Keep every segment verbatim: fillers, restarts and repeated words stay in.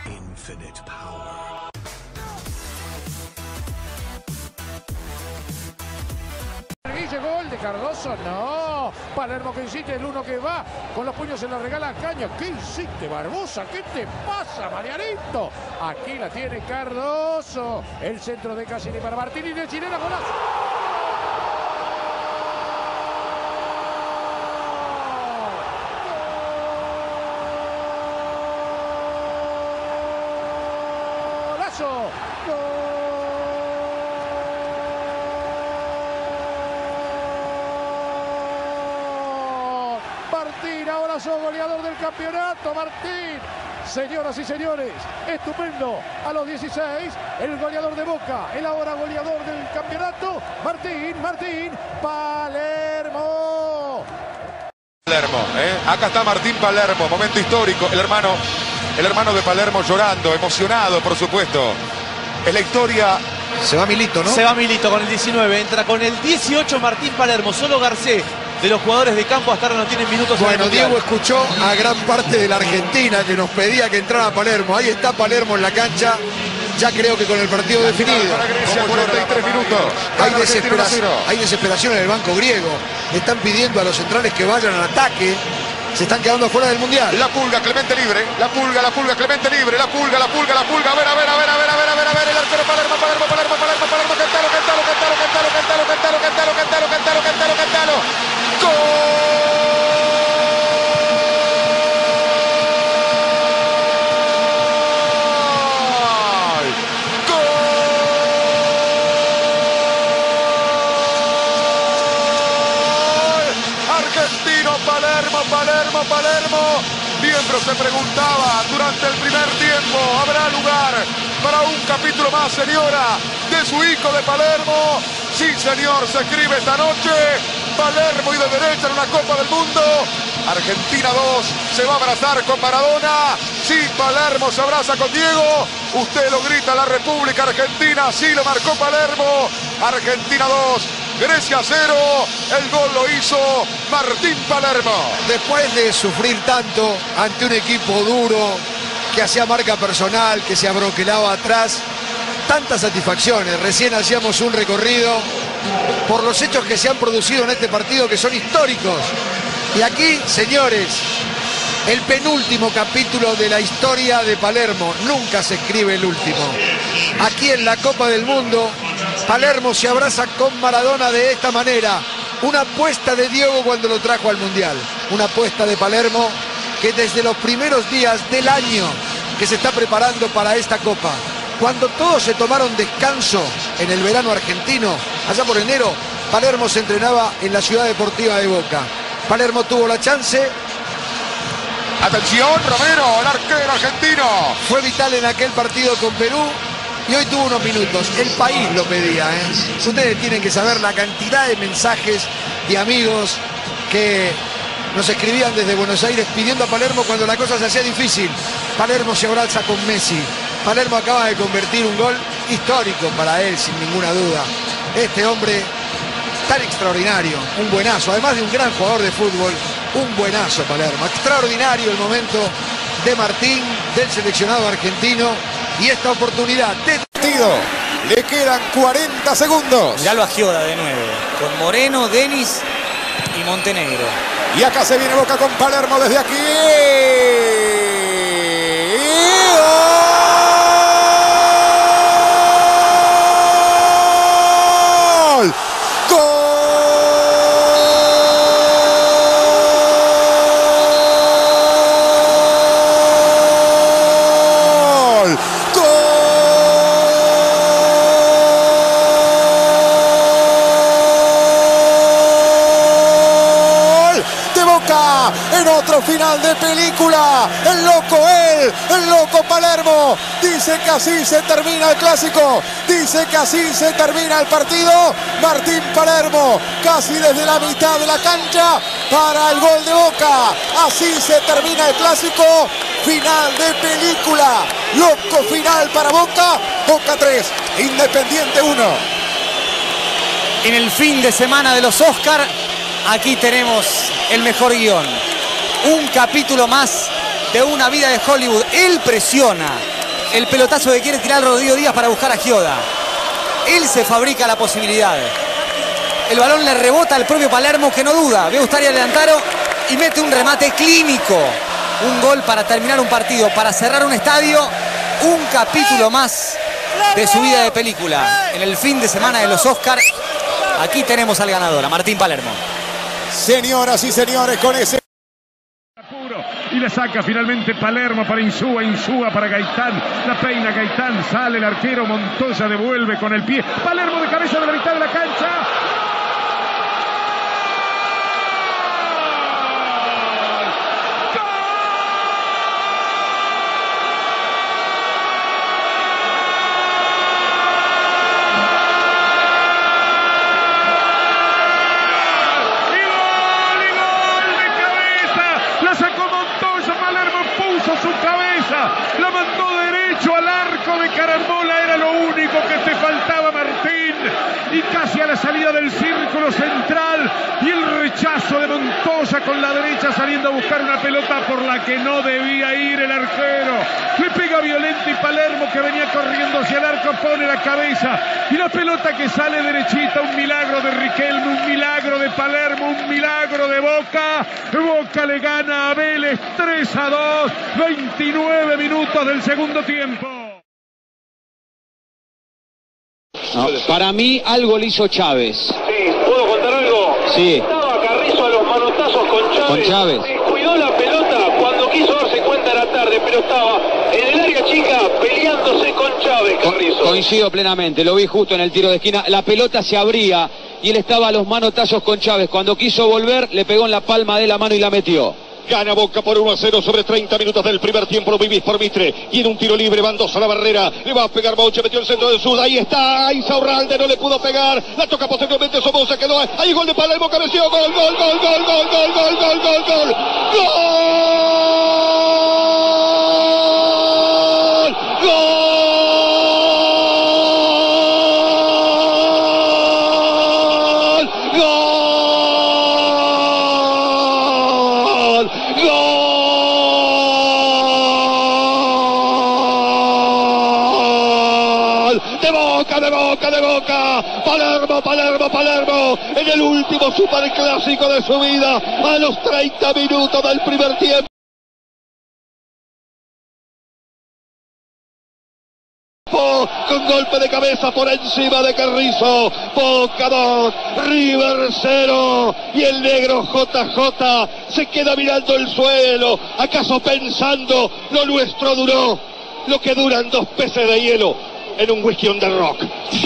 Infinite power. Guille, gol de Cardoso, no. Palermo que insiste, el uno que va con los puños en la regala a Caño. ¿Qué hiciste, Barbosa? ¿Qué te pasa, Marianito? Aquí la tiene Cardoso. El centro de Cassini para Martini de chilena, golazo. Martín, ahora sos goleador del campeonato, Martín. Señoras y señores, estupendo. A los dieciséis, el goleador de Boca, el ahora goleador del campeonato, Martín, Martín, Palermo. Palermo, ¿eh? Acá está Martín Palermo, momento histórico. El hermano, el hermano de Palermo llorando, emocionado, por supuesto. Es la historia. Se va Milito, ¿no? Se va Milito con el diecinueve, entra con el dieciocho Martín Palermo. Solo Garcés, de los jugadores de campo, hasta ahora no tienen minutos. Bueno, Diego escuchó a gran parte de la Argentina que nos pedía que entrara Palermo. Ahí está Palermo en la cancha. Ya creo que con el partido definido. Para Grecia, cuarenta y tres minutos. Hay desesperación, hay desesperación en el banco griego. Están pidiendo a los centrales que vayan al ataque. Se están quedando fuera del Mundial. La Pulga, Clemente libre. La Pulga, la Pulga, Clemente libre. La Pulga, la Pulga, la Pulga. A ver, a ver, a ver, a ver, a ver, a ver, a ver. El arquero Palermo, Palermo, Palermo, Palermo, Palermo. Cantalo, cantalo, cantalo, cantalo, cantalo, cantalo, cantalo, cantalo, cantalo, cantalo, cantalo. ¡Gol! Palermo, Palermo, Palermo. Miembro se preguntaba durante el primer tiempo, ¿habrá lugar para un capítulo más, señora, de su hijo de Palermo? Sí, señor, se escribe esta noche. Palermo y de derecha en una Copa del Mundo. Argentina dos, se va a abrazar con Maradona. Sí, Palermo se abraza con Diego. Usted lo grita, la República Argentina. Sí, lo marcó Palermo. Argentina dos. Grecia cero, el gol lo hizo Martín Palermo. Después de sufrir tanto ante un equipo duro, que hacía marca personal, que se abroquelaba atrás, tantas satisfacciones. Recién hacíamos un recorrido por los hechos que se han producido en este partido, que son históricos. Y aquí, señores, el penúltimo capítulo de la historia de Palermo. Nunca se escribe el último. Aquí en la Copa del Mundo, Palermo se abraza con Maradona de esta manera. Una apuesta de Diego cuando lo trajo al Mundial. Una apuesta de Palermo que desde los primeros días del año que se está preparando para esta Copa, cuando todos se tomaron descanso en el verano argentino, allá por enero, Palermo se entrenaba en la Ciudad Deportiva de Boca. Palermo tuvo la chance. Atención, Romero, el arquero argentino. Fue vital en aquel partido con Perú. Y hoy tuvo unos minutos. El país lo pedía, ¿eh? Ustedes tienen que saber la cantidad de mensajes de amigos que nos escribían desde Buenos Aires pidiendo a Palermo cuando la cosa se hacía difícil. Palermo se abraza con Messi. Palermo acaba de convertir un gol histórico para él, sin ninguna duda. Este hombre tan extraordinario, un buenazo, además de un gran jugador de fútbol, un buenazo Palermo. Extraordinario el momento de Martín, del seleccionado argentino. Y esta oportunidad de partido. Le quedan cuarenta segundos. Ya lo Agioda de nuevo, con Moreno, Denis y Montenegro. Y acá se viene Boca con Palermo desde aquí. ¡Gol! ¡Gol! En otro final de película, el loco él, el loco Palermo, dice que así se termina el clásico, dice que así se termina el partido. Martín Palermo, casi desde la mitad de la cancha, para el gol de Boca. Así se termina el clásico, final de película, loco final para Boca. Boca tres, Independiente uno. En el fin de semana de los Oscar, aquí tenemos el mejor guión. Un capítulo más de Una vida de Hollywood. Él presiona el pelotazo que quiere tirar Rodrigo Díaz para buscar a Gioda. Él se fabrica la posibilidad. El balón le rebota al propio Palermo, que no duda. Ve a Ustari Leantaro y mete un remate clínico. Un gol para terminar un partido, para cerrar un estadio. Un capítulo más de su vida de película. En el fin de semana de los Oscars, aquí tenemos al ganador, a Martín Palermo. Señoras y señores, con ese... Y la saca finalmente Palermo para Insúa, Insúa para Gaitán, la peina Gaitán, sale el arquero, Montoya devuelve con el pie, Palermo de cabeza de la mitad de la cancha. Su cabeza, la mandó derecho al arco de carambola, era lo único que te faltaba, Martín, y casi a la salida del círculo central, y el rechazo de Montoya con la derecha saliendo a buscar una pelota por la que no debía ir el arquero, le pega violento y Palermo, que venía corriendo hacia el arco, pone la cabeza, y la pelota que sale derechita, un milagro de Riquelme, un milagro de Palermo, un milagro de Boca. Boca le gana a Vélez tres a dos, veintinueve minutos del segundo tiempo. No, para mí algo le hizo Chávez. Sí, ¿puedo contar algo? Sí. Estaba Carrizo a los manotazos con Chávez. Con Chávez. Cuidó la pelota cuando quiso darse cuenta era tarde, pero estaba en el área chica peleándose con Chávez, Carrizo. Co coincido plenamente, lo vi justo en el tiro de esquina. La pelota se abría y él estaba a los manotazos con Chávez. Cuando quiso volver, le pegó en la palma de la mano y la metió. Gana Boca por uno a cero sobre treinta minutos del primer tiempo. Lo vivís por Mitre. Tiene un tiro libre. Van dos a la barrera. Le va a pegar Bauche. Metió el centro del sur. Ahí está. Insaurralde no le pudo pegar. La toca posteriormente Somoza. Quedó. Ahí gol de Palermo. Cabeció. Gol, gol, gol, gol, gol, gol, gol, gol, gol, gol. ¡Gol! ¡Gol! De Boca, de Boca, de Boca, Palermo, Palermo, Palermo, en el último superclásico de su vida, a los treinta minutos del primer tiempo. Con golpe de cabeza por encima de Carrizo. Boca dos, River cero, y el negro J J se queda mirando el suelo, acaso pensando, lo nuestro duró lo que duran dos peces de hielo en un whisky on the rock.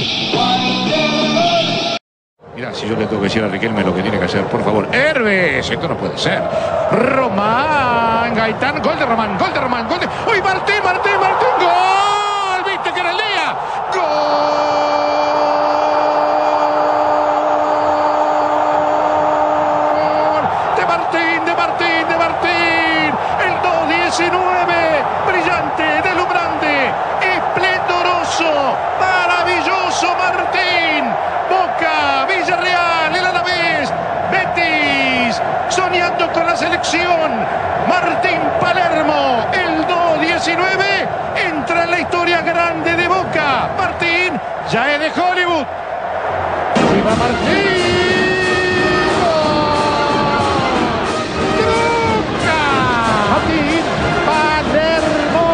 Mirá, si yo le tengo que decir a Riquelme lo que tiene que hacer, por favor. Herbes, esto no puede ser. Román, Gaitán, gol de Román, gol de Román, gol de... ¡Uy, Martín, Martín, Martín! ¡Gol! ¿Viste que era el día? ¡Gol! De Martín, de Martín, de Martín. El dos diecinueve, brillante, deslumbrante, esplendoroso, maravilloso Martín. Boca, Villarreal, el Alavés, Betis, soñando con la selección. Martín Palermo, el dos diecinueve, entra en la historia grande de Boca. Martín ya es de Hollywood. ¡Viva Martín! ¡De Boca! Martín Palermo.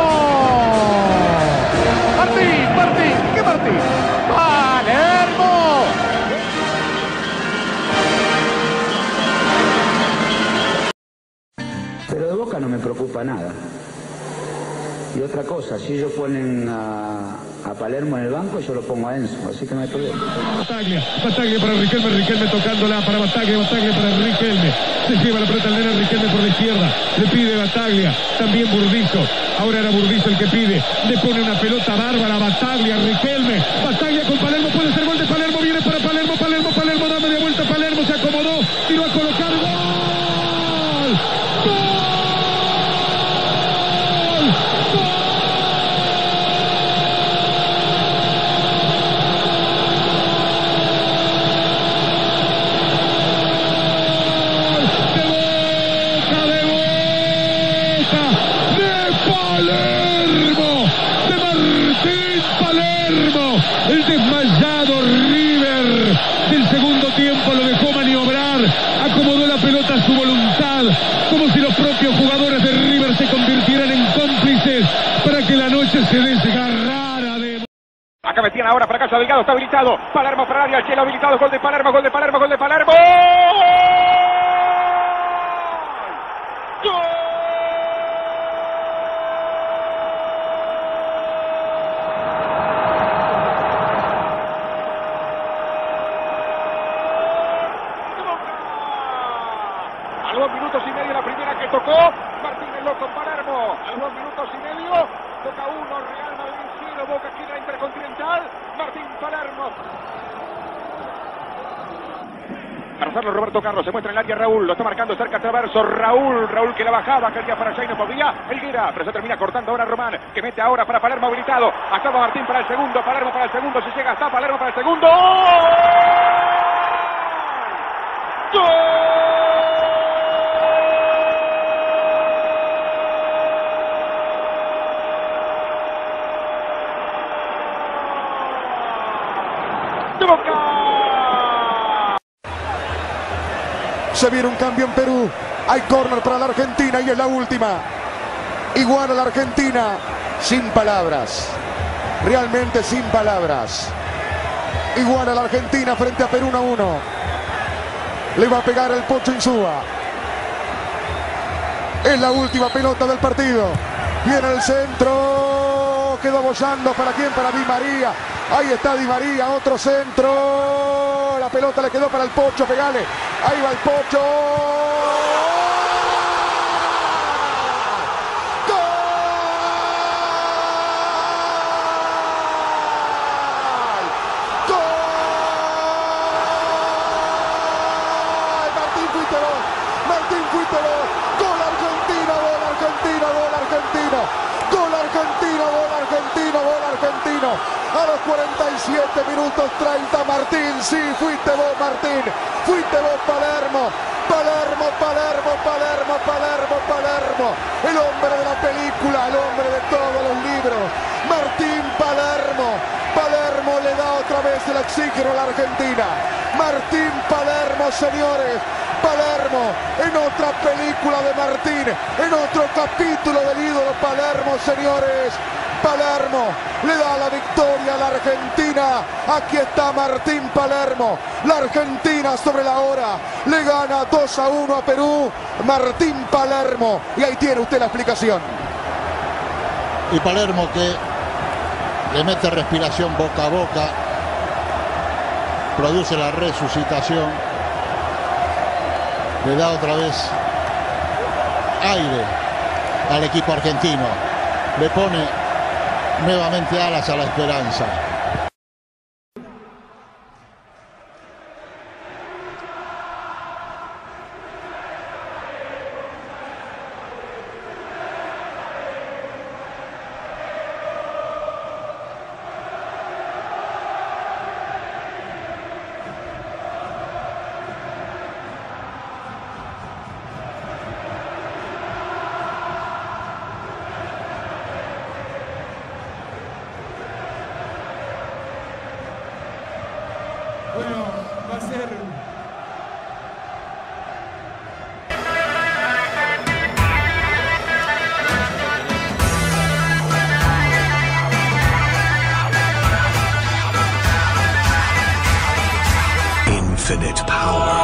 Martín, Martín, ¿qué Martín? Palermo. Pero de Boca no me preocupa nada. Y otra cosa, si ellos ponen a, a Palermo en el banco, yo lo pongo a Enzo, así que no hay problema. Bataglia, Bataglia para Riquelme, Riquelme tocándola para Bataglia, Bataglia para Riquelme. Se lleva la pelota al nene Riquelme por la izquierda, le pide Bataglia, también Burdizo. Ahora era Burdizo el que pide, le pone una pelota bárbara a Bataglia, Riquelme. Bataglia con Palermo, puede ser gol de Palermo, viene para Palermo, Palermo, Palermo, da media vuelta, Palermo se acomodó, tiró a colocar, ¡gol! ¡Gol! Palermo, de Palermo, el desmayado River del segundo tiempo lo dejó maniobrar, acomodó la pelota a su voluntad, como si los propios jugadores de River se convirtieran en cómplices para que la noche se desgarrara de... Acá metían ahora para Casa Delgado, está habilitado. Palermo para área, Chelo habilitado, gol de Palermo, gol de Palermo, gol de Palermo. ¡Gol! A los dos minutos y medio la primera que tocó Martínez Loco Palermo. A los dos minutos y medio toca uno, Real Madrid cero, Boca aquí en la Intercontinental. Martín Palermo. Para hacerlo Roberto Carlos, se muestra en el área Raúl, lo está marcando cerca Traverso, Raúl, Raúl que la bajaba, quería para allá y no podía, Elguera, pero se termina cortando ahora Román, que mete ahora para Palermo habilitado, acaba Martín para el segundo, Palermo para el segundo, si llega hasta Palermo para el segundo. ¡Gol! ¡De Boca! Se viene un cambio en Perú. Hay córner para la Argentina y es la última. Igual a la Argentina. Sin palabras. Realmente sin palabras. Igual a la Argentina frente a Perú uno a uno. Le va a pegar el Pocho Insúa. Es la última pelota del partido. Viene el centro. Quedó bollando. ¿Para quién? Para Di María. Ahí está Di María. Otro centro. La pelota le quedó para el Pocho. Pegale. Ahí va el Pocho. ¡Gol! ¡Gol! Martín, fuiste vos. Martín, fuiste vos. Gol argentino, gol argentino, gol argentino. Gol argentino, gol argentino, gol argentino. A los cuarenta y siete minutos treinta, Martín, sí, fuiste vos, Martín. Fuiste vos, Palermo. Palermo, Palermo, Palermo, Palermo, Palermo. El hombre de la película, el hombre de todos los libros. Martín Palermo. Palermo le da otra vez el oxígeno a la Argentina. Martín Palermo, señores. Palermo, en otra película de Martín, en otro capítulo del ídolo Palermo, señores. Palermo le da la victoria a la Argentina. Aquí está Martín Palermo. La Argentina sobre la hora le gana dos a uno a Perú. Martín Palermo. Y ahí tiene usted la explicación. Y Palermo que le mete respiración boca a boca. Produce la resucitación. Le da otra vez aire al equipo argentino. Le pone nuevamente alas a la esperanza. Bueno, va a ser... Infinite power.